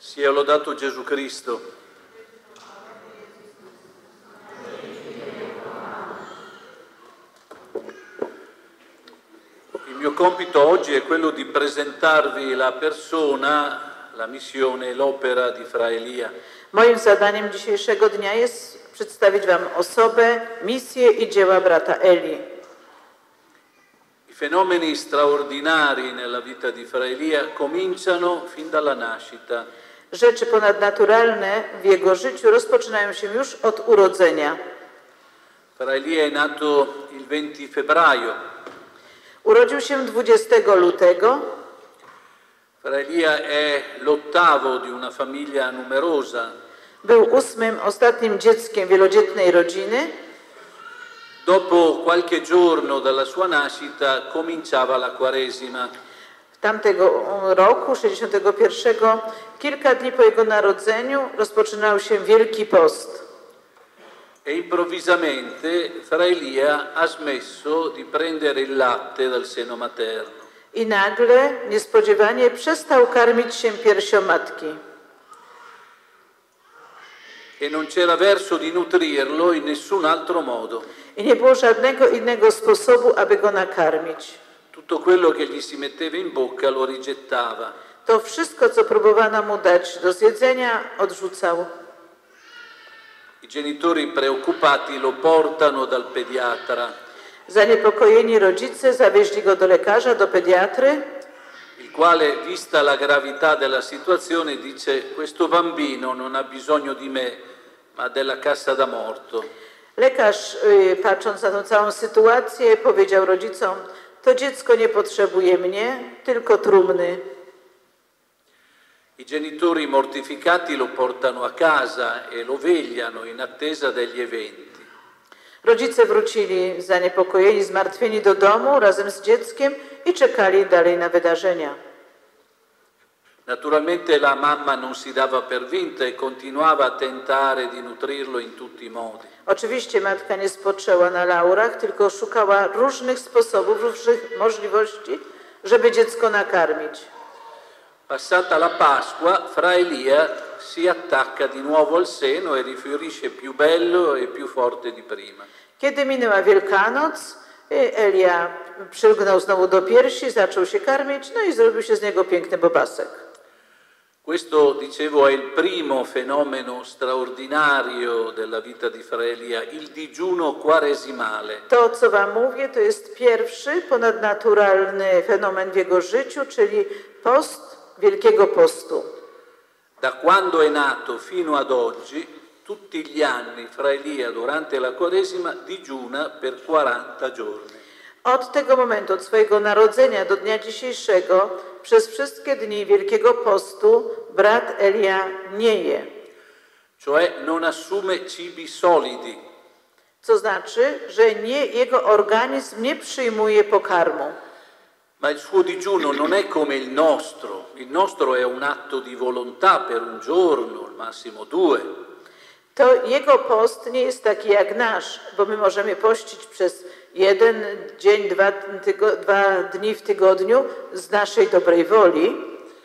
Sia lodato Gesù Cristo. Il mio compito oggi è quello di presentarvi la persona, la missione e l'opera di Fra Elia. Moim zadaniem dzisiejszego dnia jest przedstawić Wam osobę, misję i dzieła brata Eli. I fenomeni straordinari nella vita di Fra Elia cominciano fin dalla nascita. Rzeczy ponadnaturalne w jego życiu rozpoczynają się już od urodzenia. Fra Elia è nato il 20 febbraio. Urodził się 20 lutego. Fra Elia è l'ottavo di una famiglia numerosa. Był 8. ostatnim dzieckiem wielodzietnej rodziny. Dopo qualche giorno dalla sua nascita cominciava la Quaresima. Tamtego roku, 61, kilka dni po jego narodzeniu, rozpoczynał się Wielki Post. E improvvisamente Fra Elia ha smesso di prendere il latte dal seno materno. I nagle, niespodziewanie, przestał karmić się piersią matki. E non c'era verso di nutrirlo in nessun altro modo. I nie było żadnego innego sposobu, aby go nakarmić. Tutto quello che gli si metteva in bocca lo rigettava. To wszystko, co próbowano mu dać do zjedzenia, odrzucał. I genitori preoccupati lo portano dal pediatra, Zaniepokojeni rodzice zawieźli go do lekarza, do pediatry, il quale, vista la gravità della situazione, dice: questo bambino non ha bisogno di me, ma della cassa da morto. Lekarz, patrząc na tę całą sytuację, powiedział rodzicom: to dziecko nie potrzebuje mnie, tylko trumny. I genitori mortificati lo portano a casa e lo vegliano in attesa degli eventi. Rodzice wrócili zaniepokojeni, zmartwieni do domu razem z dzieckiem i czekali dalej na wydarzenia. Naturalmente la mamma non si dava per vinta e continuava a tentare di nutrirlo in tutti i modi. Oczywiście matka nie spoczęła na laurach, tylko szukała różnych sposobów, różnych możliwości, żeby dziecko nakarmić. Passata la Pasqua, Fra Elia si attacca di nuovo al seno e rifiorisce più bello e più forte di prima. Kiedy minęła Wielkanoc, Elia przylgnął znowu do piersi, zaczął się karmić, no i zrobił się z niego piękny bobasek. Questo, dicevo, è il primo fenomeno straordinario della vita di Fra Elia, il digiuno quaresimale. To, co Wam mówię, to jest pierwszy ponadnaturalny fenomen w jego życiu, czyli post Wielkiego Postu. Da quando è nato fino ad oggi, tutti gli anni Fra Elia durante la Quaresima digiuna per 40 giorni. Od tego momentu, od swojego narodzenia do dnia dzisiejszego, przez wszystkie dni Wielkiego Postu brat Elia nie je. Cioè non assume cibi solidi. Co znaczy, że jego organizm nie przyjmuje pokarmu. Ma il suo digiuno non è come il nostro. Il nostro è un atto di volontà per un giorno, al massimo 2. To jego post nie jest taki jak nasz, bo my możemy pościć przez 1 dzień, 2 dni w tygodniu z naszej dobrej woli.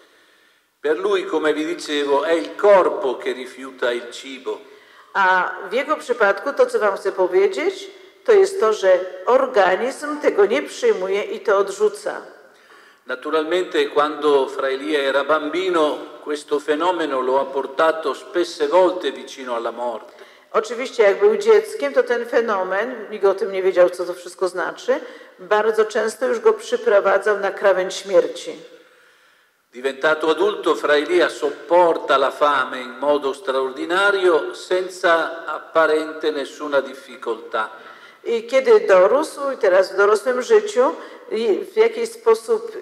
Per lui, come vi dicevo, è il corpo che rifiuta il cibo. A w jego przypadku to, co Wam chcę powiedzieć, to jest to, że organizm tego nie przyjmuje i to odrzuca. Naturalmente, quando Fra Elia era bambino, questo fenomeno lo ha portato spesse volte vicino alla morte. Oczywiście, jak był dzieckiem, to ten fenomen, nikt o tym nie wiedział, co to wszystko znaczy, bardzo często już go przyprowadzał na krawędź śmierci. Diventato adulto, Fra Elia sopporta la fame in modo straordinario, senza apparente nessuna difficoltà. I kiedy dorósł, i teraz w dorosłym życiu, w jakiś sposób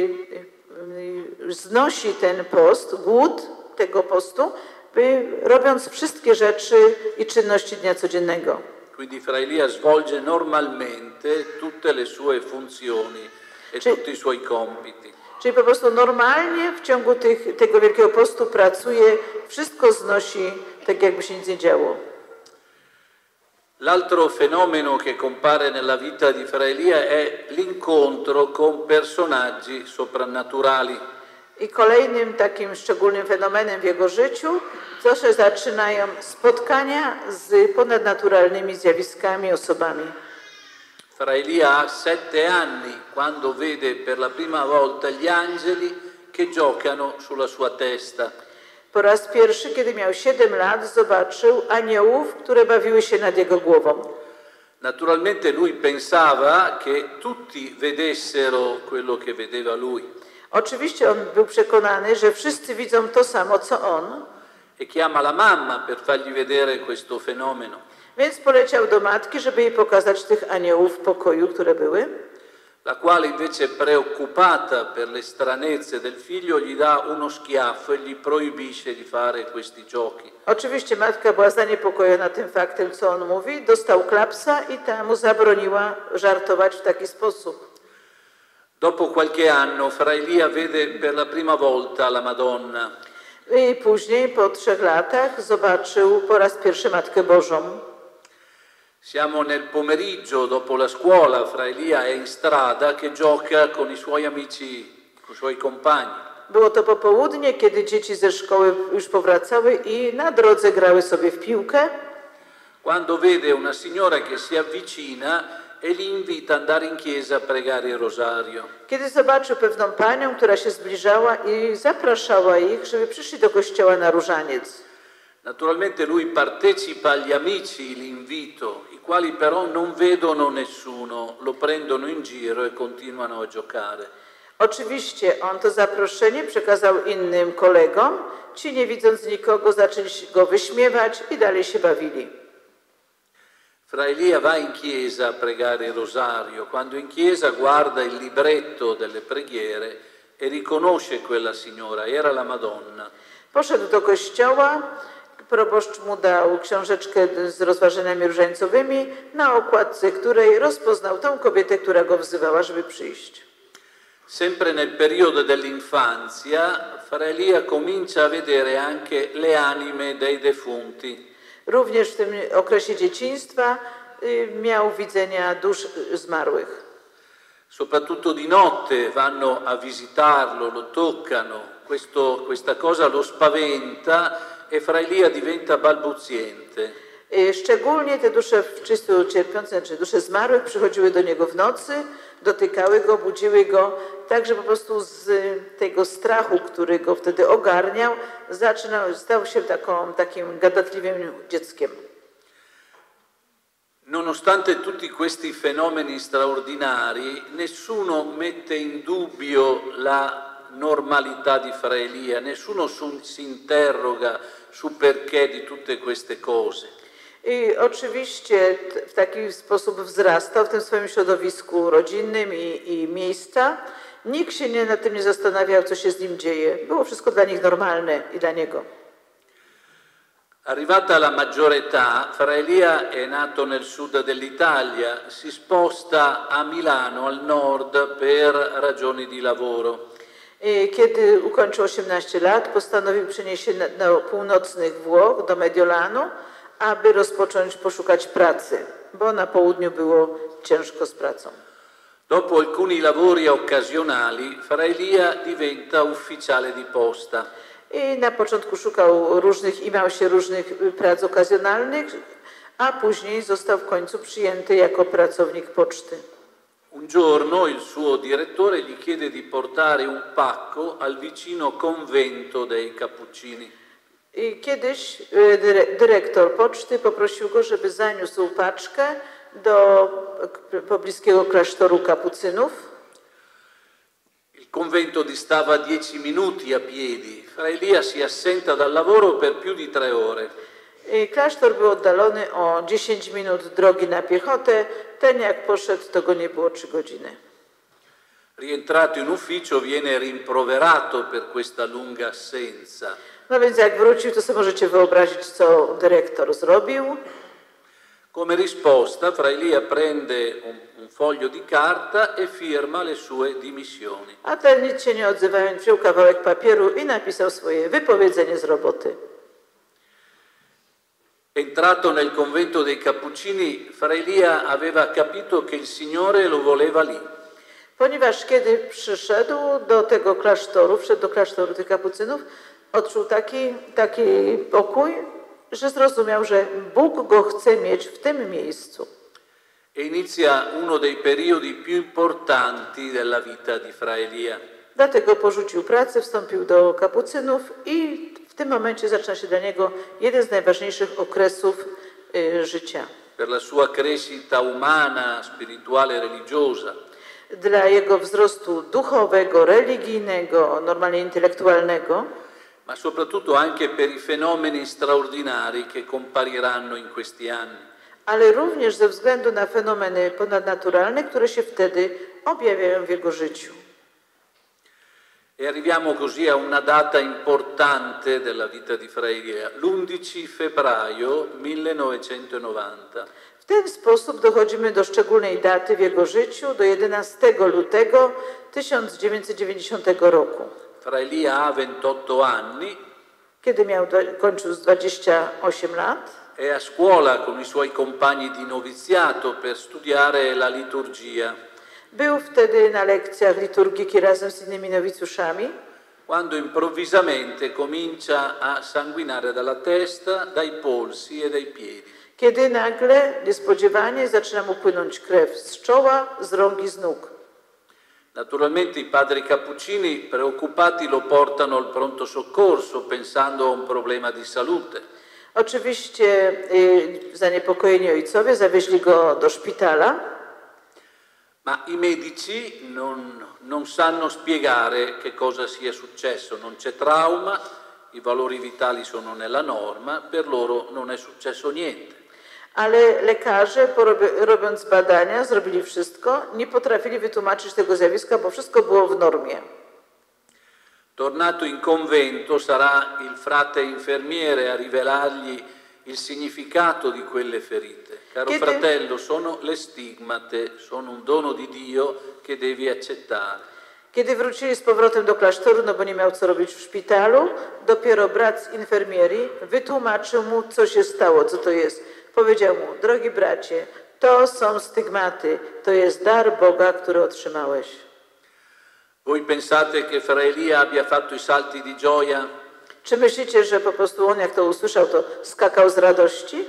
znosi ten post, głód tego postu, robiąc wszystkie rzeczy i czynności dnia codziennego. Quindi Fra Elia svolge normalmente tutte le sue funzioni e tutti i suoi compiti. Czyli po prostu normalnie w ciągu tego Wielkiego Postu pracuje, wszystko znosi tak, jakby się nic nie działo. L'altro fenomeno che compare nella vita di Fra Elia è l'incontro con personaggi soprannaturali. I kolejnym takim szczególnym fenomenem w jego życiu to, że zaczynają spotkania z ponadnaturalnymi zjawiskami, osobami. Fra Elia ha 7 anni quando vede per la prima volta gli angeli che giocano sulla sua testa. Po raz pierwszy, kiedy miał 7 lat, zobaczył aniołów, które bawiły się nad jego głową. Naturalmente lui pensava che tutti vedessero quello che vedeva lui. Oczywiście on był przekonany, że wszyscy widzą to samo, co on. E chiama la mamma per fargli vedere questo fenomeno. Więc poleciał do matki, żeby jej pokazać tych aniołów w pokoju, które były. La quale invece preoccupata per le stranezze del figlio gli dà uno schiaffo e gli proibisce di fare questi giochi. Oczywiście matka była zaniepokojona tym faktem, co on mówi, dostał klapsa i ta mu zabroniła żartować w taki sposób. Dopo qualche anno Fra Elia vede per la prima volta la Madonna. I później, po 3 latach, zobaczył po raz pierwszy Matkę Bożą. Siamo nel pomeriggio dopo la scuola, Fra Elia è in strada che gioca con i suoi amici, con i suoi compagni. Było to popołudnie, kiedy dzieci ze szkoły już powracały i na drodze grały sobie w piłkę. Quando vede una signora che si avvicina e li invita ad andare in chiesa a pregare il rosario. Kiedy zobaczył pewną panią, która się zbliżała i zapraszała ich, żeby przyszli do kościoła na różaniec. Naturalmente lui partecipa agli amici l'invito, i quali però non vedono nessuno, lo prendono in giro e continuano a giocare. Oczywiście on to zaproszenie przekazał innym kolegom, ci nie widząc nikogo zaczęli go wyśmiewać i dalej się bawili. Fra Elia va in chiesa a pregare il rosario, quando in chiesa guarda il libretto delle preghiere e riconosce quella signora, era la Madonna. Poszedł do kościoła, proboszcz mu dał książeczkę z rozważaniami różańcowymi, na okładce której rozpoznał tą kobietę, która go wzywała, żeby przyjść. Sempre nel periodo dell'infanzia, Fra Elia comincia a vedere anche le anime dei defunti. Również w tym okresie dzieciństwa miał widzenia dusz zmarłych. Soprattutto di notte vanno a visitarlo, lo toccano, questa cosa lo spaventa e Fra Elia diventa balbuziente. Szczególnie te dusze czysto cierpiące, czy dusze zmarłych przychodziły do niego w nocy, dotykały go, budziły go, tak że po prostu z tego strachu, który go wtedy ogarniał, stał się takim gadatliwym dzieckiem. Nonostante tutti questi fenomeni straordinari, nessuno mette in dubbio la normalità di Fra Elia, nessuno si interroga su perché di tutte queste cose. I oczywiście w taki sposób wzrastał w tym swoim środowisku rodzinnym i miejsca. Nikt się nad tym nie zastanawiał, co się z nim dzieje. Było wszystko dla nich normalne i dla niego. Arrivata alla maggiore età, Fra Elia è nato nel sud dell'Italia, si sposta a Milano, al nord, per ragioni di lavoro. Kiedy ukończył 18 lat, postanowił przenieść się do północnych Włoch, do Mediolanu, aby poszukać pracy, bo na południu było ciężko z pracą. Dopo alcuni lavori occasionali, Fra Elia diventa ufficiale di posta. I na początku szukał imał się różnych prac okazjonalnych, a później został w końcu przyjęty jako pracownik poczty. Un giorno il suo direttore gli chiede di portare un pacco al vicino convento dei Cappuccini. I kiedyś dyrektor poczty poprosił go, żeby zaniósł paczkę do pobliskiego klasztoru kapucynów. Il convento distava 10 minuti a piedi. Fra Elia si assenta dal lavoro per più di 3 ore. I klasztor był oddalony o 10 minut drogi na piechotę. Ten jak poszedł, to go nie było 3 godziny. Rientrato in ufficio viene rimproverato per questa lunga assenza. No więc jak wrócił, to sobie możecie wyobrazić, co dyrektor zrobił. Come risposta, Fra Elia prende un foglio di carta e firma le sue dimissioni. A ten nic się nie odzywając, wziął kawałek papieru i napisał swoje wypowiedzenie z roboty. Entrato nel convento dei Cappuccini, Fra Elia aveva capito che il Signore lo voleva lì. Ponieważ kiedy przyszedł do tego klasztoru, wszedł do klasztoru tych kapucynów, odczuł taki pokój, że zrozumiał, że Bóg go chce mieć w tym miejscu. E inizia uno dei periodi più importanti della vita di Fra Elia. Dlatego porzucił pracę, wstąpił do kapucynów i w tym momencie zaczyna się dla niego jeden z najważniejszych okresów życia. Per la sua crescita umana, spirituale, religiosa. Dla jego wzrostu duchowego, religijnego, normalnie intelektualnego, ma soprattutto anche per i fenomeni straordinari che compariranno in questi anni. Ale również ze względu na fenomeny ponadnaturalne, które się wtedy objawiają w jego życiu. E arriviamo così a una data importante della vita di Fra Elia, l'11 febbraio 1990. W ten sposób dochodzimy do szczególnej daty w jego życiu, do 11 lutego 1990 roku. Fra Elia ha 28 anni. Kiedy kończył 28 lat. È a scuola con i suoi compagni di noviziato per studiare la liturgia. Był wtedy na lekcjach liturgiki razem z innymi nowicjuszami. Quando improvvisamente comincia a sanguinare dalla testa, dai polsi e dai piedi. Kiedy nagle, niespodziewanie, zaczyna mu płynąć krew z czoła, z rąk i z nóg. Naturalmente i padri cappuccini preoccupati lo portano al pronto soccorso pensando a un problema di salute. Oczywiście zaniepokojeni ojcowie zawieźli go do szpitala. Ma i medici non sanno spiegare che cosa sia successo, non c'è trauma, i valori vitali sono nella norma, per loro non è successo niente. Ale lekarze, robiąc badania, zrobili wszystko, nie potrafili wytłumaczyć tego zjawiska, bo wszystko było w normie. Tornato in convento sarà il frate infermiere a rivelargli il significato di quelle ferite. Caro fratello, sono le stigmate, sono un dono di Dio che devi accettare. Kiedy wrócili z powrotem do klasztoru, no bo nie miał co robić w szpitalu, dopiero brat z infermierii wytłumaczył mu, co się stało, co to jest. Powiedział mu: drogi bracie, to są stygmaty, to jest dar Boga, który otrzymałeś. Voi pensate che Fra Elia abbia fatto i salti di gioia? Czy myślicie, że po prostu on, jak to usłyszał, to skakał z radości?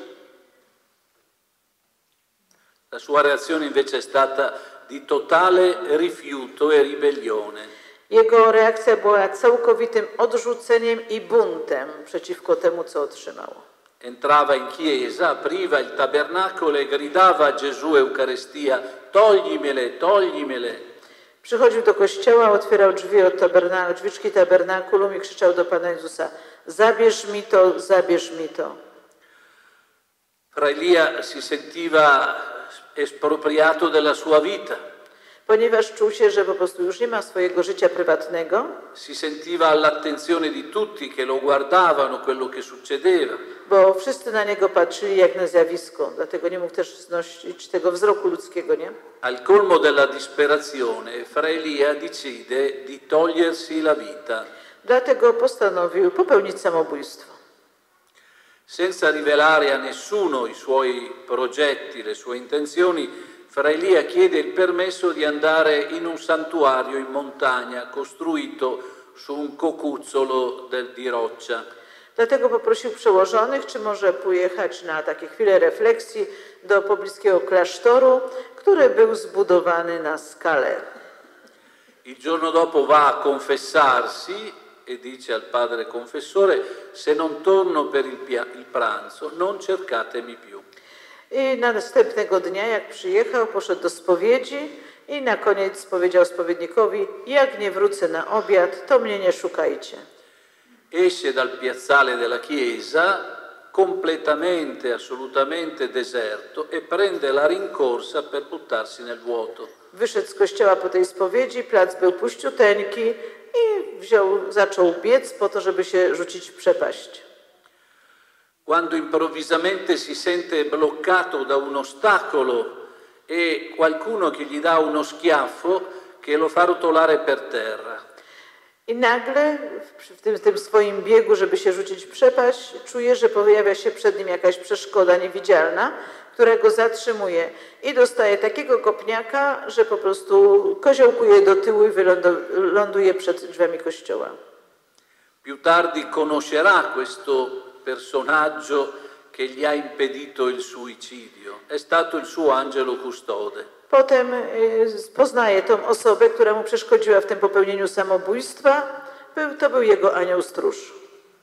La sua reazione invece è stata di totale rifiuto e ribellione. Jego reakcja była całkowitym odrzuceniem i buntem przeciwko temu, co otrzymał. Entrava in chiesa, apriva il tabernacolo e gridava a Gesù Eucaristia: toglimele, toglimele. Przychodził do kościoła, otwierał drzwi od drzwiczki tabernakulum i krzyczał do Pana Jezusa: zabierz mi to, zabierz mi to. Fra Elia si sentiva espropriato della sua vita. Ponieważ czuł się, że po prostu już nie ma swojego życia prywatnego. Si sentiva all'attenzione di tutti che lo guardavano quello che succedeva. Bo wszyscy na niego patrzyli jak na zjawisko, dlatego nie mógł też znosić tego wzroku ludzkiego, nie? Al colmo della disperazione, Fra Elia decide di togliersi la vita. Dlatego postanowił popełnić samobójstwo. Senza rivelare a nessuno i suoi progetti, le sue intenzioni, Fra Elia chiede il permesso di andare in un santuario in montagna costruito su un cocuzzolo di roccia. Dlatego poprosił przełożonych, czy może pojechać na takie chwile refleksji do pobliskiego klasztoru, który był zbudowany na skale. Il giorno dopo va a confessarsi e dice al padre confessore: se non torno per il pranzo, non cercatemi più. I następnego dnia, jak przyjechał, poszedł do spowiedzi i na koniec powiedział spowiednikowi: jak nie wrócę na obiad, to mnie nie szukajcie. Esce dal piazzale della chiesa completamente, assolutamente deserto e prende la rincorsa per buttarsi nel vuoto. Wyszedł z kościoła po tej spowiedzi, plac był puściuteńki i zaczął biec po to, żeby się rzucić w przepaść. Quando improvvisamente si sente bloccato da un ostacolo e qualcuno che gli dà uno schiaffo che lo fa rotolare per terra. I nagle w tym swoim biegu, żeby się rzucić w przepaść, czuje, że pojawia się przed nim jakaś przeszkoda niewidzialna, która go zatrzymuje i dostaje takiego kopniaka, że po prostu koziołkuje do tyłu i ląduje przed drzwiami kościoła. Più tardi conoscerà questo personaggio che gli ha impedito il suicidio. È stato il suo angelo custode. Potem poznaje tą osobę, która mu przeszkodziła w tym popełnieniu samobójstwa. To był jego anioł stróż.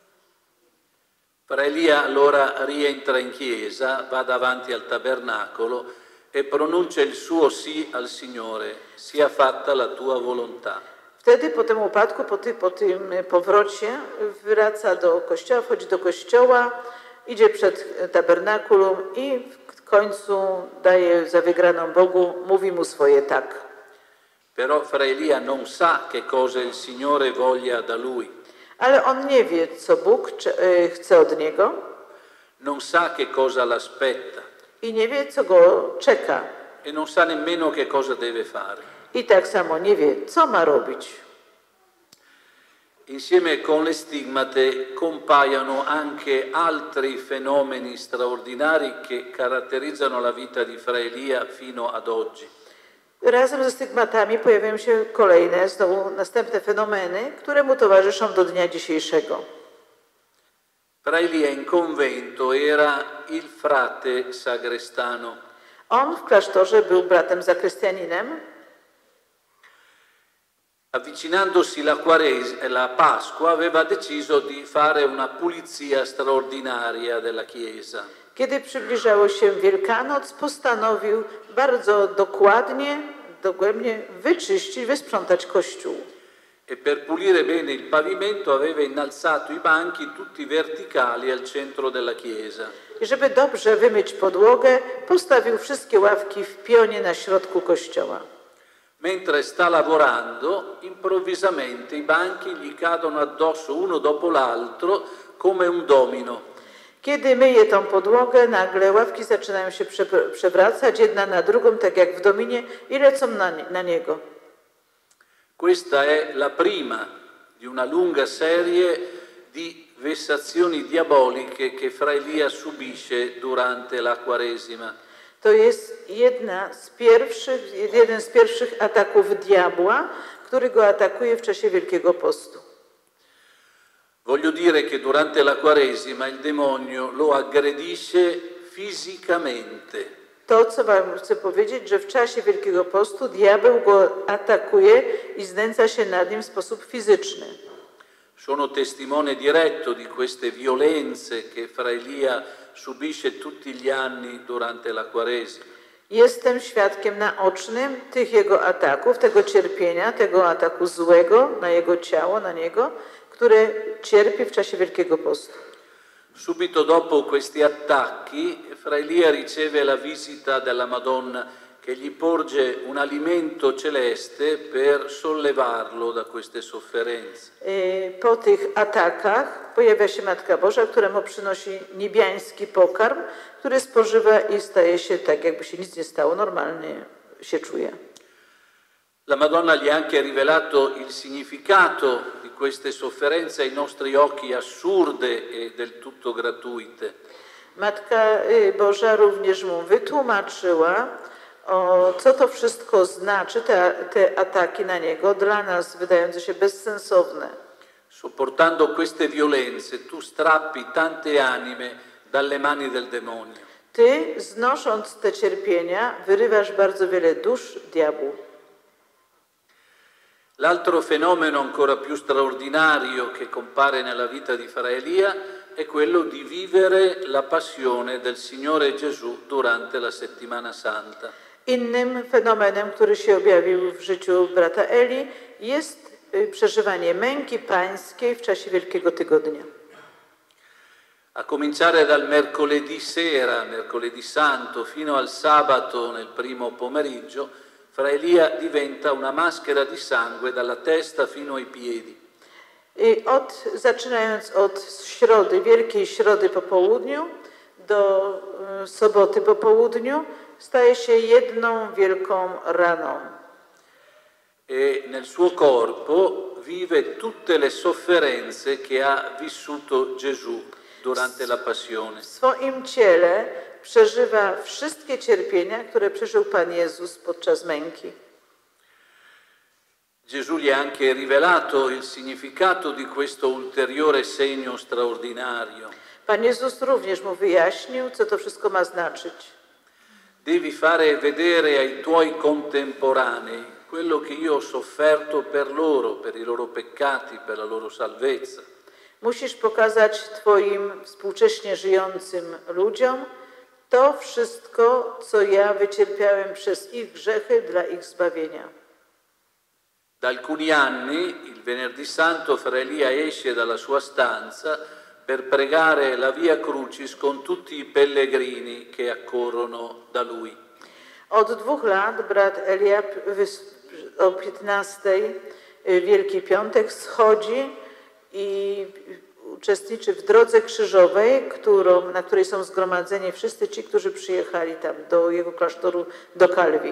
Fra Elia allora rientra in chiesa, va davanti al tabernacolo e pronuncia il suo sì al Signore, sia fatta la tua volontà. Wtedy po tym upadku, po tym powrocie wraca do kościoła, wchodzi do kościoła, idzie przed tabernakulum i w końcu daje za wygraną Bogu, mówi mu swoje tak. Però Fra Elia non sa che cosa il Signore voglia da lui. Ale on nie wie, co Bóg chce od niego. Non sa che cosa l'aspetta. I nie wie, co go czeka. E non sa nemmeno che cosa deve fare. I tak samo nie wie, co ma robić. Insieme con le stigmate compaiono anche altri fenomeni straordinari che caratterizzano la vita di Fra Elia fino ad oggi. Razem ze stygmatami pojawiają się kolejne, znowu następne fenomeny, które mu towarzyszą do dnia dzisiejszego. Fra Elia in convento era il frate sagrestano. On w klasztorze był bratem zakrystianinem. Avvicinandosi la Pasqua aveva deciso di fare una pulizia straordinaria della Chiesa. Kiedy przybliżało się Wielkanoc, postanowił bardzo dogłębnie wyczyścić, wysprzątać kościół. E per pulire bene il pavimento aveva innalzato i banchi tutti verticali al centro della chiesa. I żeby dobrze wymyć podłogę, postawił wszystkie ławki w pionie na środku kościoła. Mentre sta lavorando, improvvisamente i banchi gli cadono addosso uno dopo l'altro come un domino. Kiedy myje tą podłogę, nagle ławki zaczynają się przewracać jedna na drugą, tak jak w dominie, i lecą na niego. Questa è la prima di una lunga serie di vessazioni diaboliche che Fra Elia subisce durante la Quaresima. To jest jeden z pierwszych ataków diabła, który go atakuje w czasie Wielkiego Postu. Voglio dire che durante la Quaresima il demonio lo aggredisce fisicamente. To, co wam chcę powiedzieć, że w czasie Wielkiego Postu diabeł go atakuje i znęca się nad nim w sposób fizyczny. Sono testimone diretto di queste violenze che Fra Elia subisce tutti gli anni durante la Quaresima. Jestem świadkiem naocznym tych jego ataków, tego cierpienia, tego ataku złego na jego ciało, na niego, które cierpi w czasie Wielkiego Postu. Subito dopo questi attacchi, Fra Elia riceve la visita della Madonna che gli porge un alimento celeste per sollevarlo da queste sofferenze. Po tych atakach pojawia się Matka Boża, która mu przynosi niebiański pokarm, który spożywa i staje się tak, jakby się nic nie stało, normalnie się czuje. La Madonna gli ha anche rivelato il significato di queste sofferenze ai nostri occhi assurde e del tutto gratuite. Matka Boża również mu wytłumaczyła, co to wszystko znaczy, te ataki na niego, dla nas wydające się bezsensowne. Sopportando queste violenze, tu strappi tante anime dalle mani del demonio. Ty, znosząc te cierpienia, wyrywasz bardzo wiele dusz diabłu. L'altro fenomeno ancora più straordinario che compare nella vita di Fra Elia è quello di vivere la passione del Signore Gesù durante la Settimana Santa. Innym fenomenem, który się objawił w życiu brata Eli, jest przeżywanie męki pańskiej w czasie Wielkiego Tygodnia. A cominciare dal mercoledì sera, mercoledì santo, fino al sabato nel primo pomeriggio, Fra Elia diventa una maschera di sangue dalla testa fino ai piedi. Zaczynając od środy, Wielkiej Środy po południu do soboty po południu, staje się jedną wielką raną. E nel suo corpo vive tutte le sofferenze che ha vissuto Gesù durante la passione. W swoim ciele przeżywa wszystkie cierpienia, które przeżył Pan Jezus podczas męki. Gesù gli ha anche rivelato il significato di questo ulteriore segno straordinario. Pan Jezus również mu wyjaśnił, co to wszystko ma znaczyć. Devi fare vedere ai tuoi contemporanei quello che io ho sofferto per loro, per i loro peccati, per la loro salvezza. Musisz pokazać Twoim współcześnie żyjącym ludziom to wszystko, co ja wycierpiałem przez ich grzechy dla ich zbawienia. Da alcuni anni, il venerdì santo, Fra Elia esce dalla sua stanza per pregare la Via Crucis con tutti i pellegrini che accorrono da lui. Od 2 lat brat Elia o 15 Wielki Piątek schodzi i uczestniczy w drodze krzyżowej, na której są zgromadzeni wszyscy ci, którzy przyjechali tam do jego klasztoru do Calvi.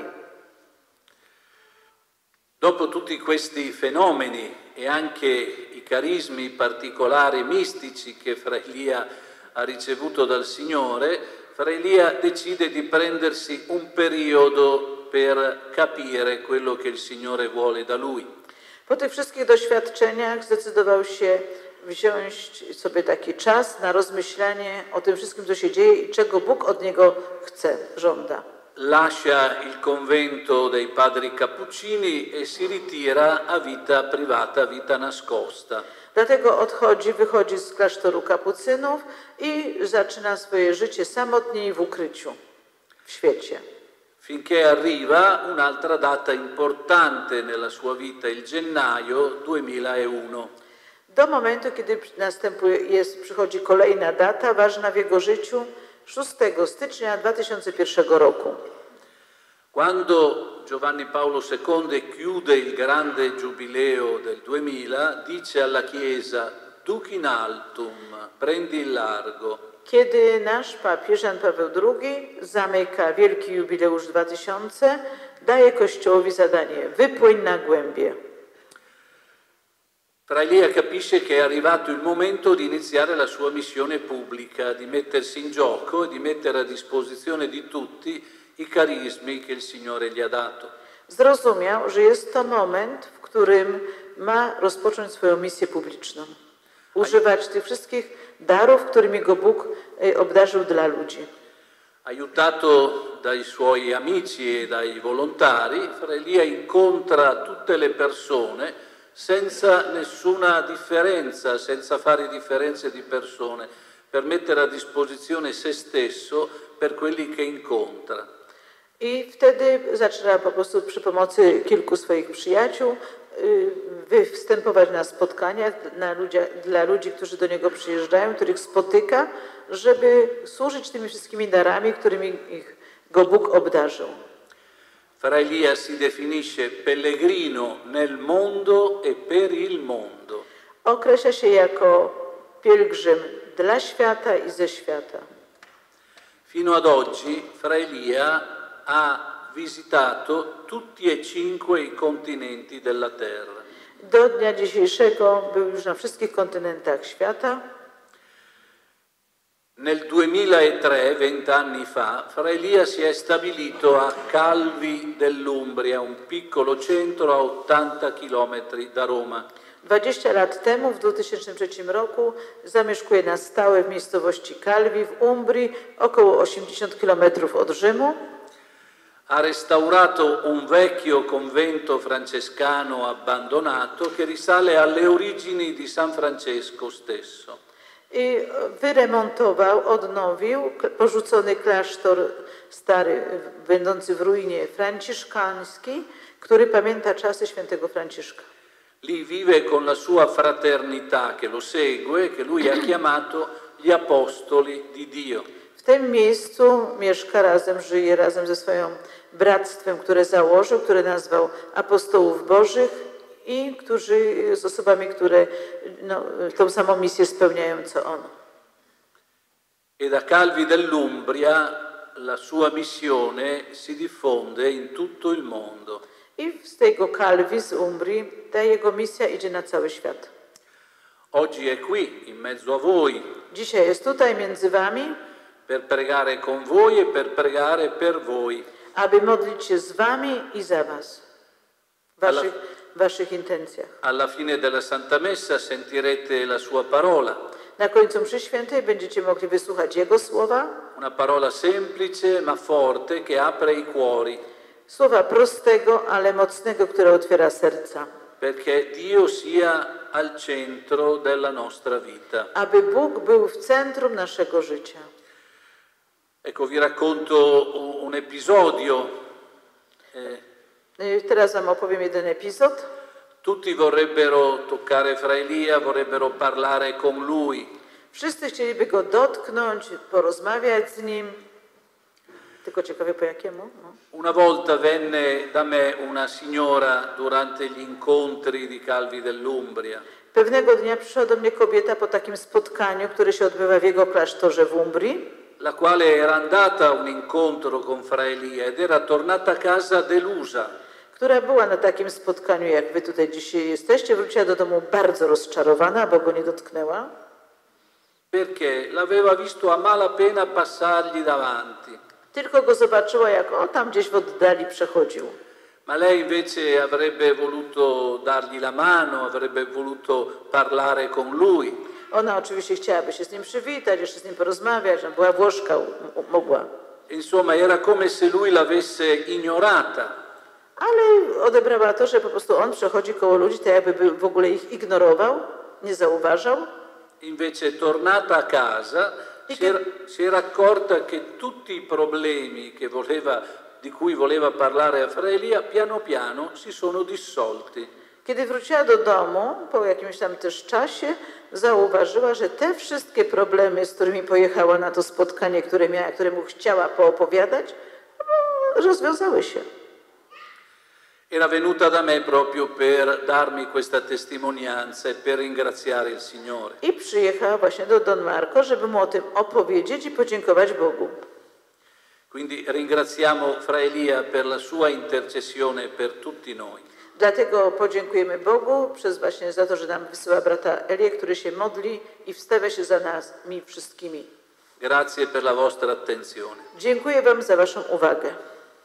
Dopo tutti questi fenomeni e anche i carismi particolari mistici che Fra Elia ha ricevuto dal Signore, Fra Elia decide di prendersi un periodo per capire quello che il Signore vuole da lui. Po tych wszystkich doświadczeniach zdecydował się wziąć sobie taki czas na rozmyślanie o tym wszystkim, co się dzieje i czego Bóg od niego chce, żąda. Lascia il convento dei padri cappuccini e si ritira a vita privata, vita nascosta. Dlatego wychodzi z klasztoru kapucynów i zaczyna swoje życie samotnie i w ukryciu, w świecie. Finché arriva un'altra data importante nella sua vita, il gennaio 2001. Do momentu, kiedy przychodzi kolejna data, ważna w jego życiu, 6 stycznia 2001 roku. Quando Giovanni Paolo II chiude il grande giubileo del 2000, dice alla Chiesa: Duc in altum, prendi il largo. Kiedy nasz papież Jan Paweł II zamyka Wielki Jubileusz 2000, daje Kościołowi zadanie: wypłyń na głębie. Fra Elia capisce che è arrivato il momento di iniziare la sua missione pubblica, di mettersi in gioco e di mettere a disposizione di tutti i carismi che il Signore gli ha dato. Zrozumiał, że jest to moment, w którym ma rozpocząć swoją misję publiczną. Używać tych wszystkich darów, którymi go Bóg obdarzył dla ludzi. Aiutato dai suoi amici e dai volontari, Fra Elia incontra tutte le persone senza nessuna differenza, senza fare differenze di persone, per mettere a disposizione se stesso per quelli che incontra. I wtedy zaczyna po prostu przy pomocy kilku swoich przyjaciół występować na spotkaniach dla ludzi, którzy do niego przyjeżdżają, których spotyka, żeby służyć tymi wszystkimi darami, którymi go Bóg obdarzył. Fra Elia si definisce pellegrino nel mondo e per il mondo. Określa się jako pielgrzym dla świata i ze świata. Fino ad oggi Fra Elia ha visitato tutti e 5 i continenti della terra. Do dnia dzisiejszego był już na wszystkich kontynentach świata. Nel 2003, 20 anni fa, Fra Elia si è stabilito a Calvi dell'Umbria, un piccolo centro a 80 chilometri da Roma. 20 lat temu, w 2003 roku, zamieszkuje na stałe w miejscowości Calvi w Umbrii, około 80 kilometrów od Rzymu. Ha restaurato un vecchio convento francescano abbandonato che risale alle origini di San Francesco stesso. I wyremontował, odnowił porzucony klasztor stary, będący w ruinie franciszkański, który pamięta czasy świętego Franciszka. Lì vive con la sua fraternità che lo segue, che lui ha chiamato gli apostoli di Dio. W tym miejscu mieszka razem, żyje razem ze swoim bractwem, które założył, które nazwał apostołów bożych i z osobami, które tą samą misję spełniają co on. E da Calvi dell'Umbria la sua missione si diffonde in tutto il mondo. I z tego Calvi z Umbrii ta jego misja idzie na cały świat. Oggi è qui, in mezzo a voi, Dzisiaj jest tutaj między wami, per pregare con voi e per pregare per voi. aby modlić się z wami i za was. W waszych intencjach. Alla fine della Santa Messa sentirete la sua parola. Na końcu mszy świętej będziecie mogli wysłuchać Jego słowa. Una parola semplice ma forte che apre i cuori. Słowa prostego, ale mocnego, które otwiera serca. Perché Dio sia al centro della nostra vita. Aby Bóg był w centrum naszego życia. Ecco, vi racconto un episodio. Teraz wam opowiem jeden epizod. Tutti vorrebbero toccare Fra Elia, vorrebbero parlare con lui. Wszyscy chcieliby go dotknąć, porozmawiać z nim. Tylko ciekawie po jakiemu? No. Una volta venne da me una signora durante gli incontri di Calvi dell'Umbria. Pewnego dnia przyszła do mnie kobieta po takim spotkaniu, które się odbywa w jego klasztorze w Umbrii, La quale era andata a un incontro con Fra Elia ed era tornata a casa delusa. która była na takim spotkaniu, jak wy tutaj dzisiaj jesteście, wróciła do domu bardzo rozczarowana, bo go nie dotknęła. Perché l'aveva visto a malapena passargli davanti. Tylko go zobaczyła, jak on tam gdzieś w oddali przechodził. Ma lei invece avrebbe voluto dargli la mano, avrebbe voluto parlare con lui. Ona oczywiście chciałaby się z nim przywitać, jeszcze z nim porozmawiać, ona była Włoszka, mogła. Insomma, era come se lui l'avesse ignorata. Ale odebrała to, że po prostu on przechodzi koło ludzi, tak jakby w ogóle ich ignorował, nie zauważał. Invece, tornata a casa, si era accorta che tutti i problemi di cui voleva parlare a Fra Elia, piano piano si sono dissolti. Kiedy wróciła do domu, po jakimś tam też czasie, zauważyła, że te wszystkie problemy, z którymi pojechała na to spotkanie, któremu chciała poopowiadać, rozwiązały się. Era venuta da me proprio per darmi questa testimonianza e per ringraziare il Signore. I przyjechała właśnie do Don Marco, żeby mu o tym opowiedzieć i podziękować Bogu. Quindi ringraziamo Fra Elia per la sua intercessione per tutti noi. Dlatego podziękujemy Bogu właśnie za to, że nam wysyła brata Elię, który się modli i wstawia się za nami wszystkimi. Grazie per la vostra attenzione. Dziękuję wam za waszą uwagę.